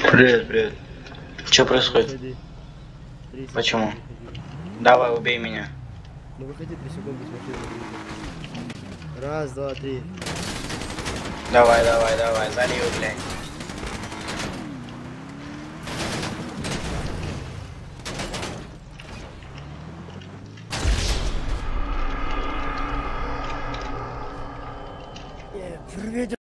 Привет, привет. Что происходит? Выходи. 3 секунды, Почему? выходи. Давай, убей меня. Ну выходи 3 секунды с машины. Выходи. Раз, два, три. Давай, давай, давай, залил, блядь. Привет.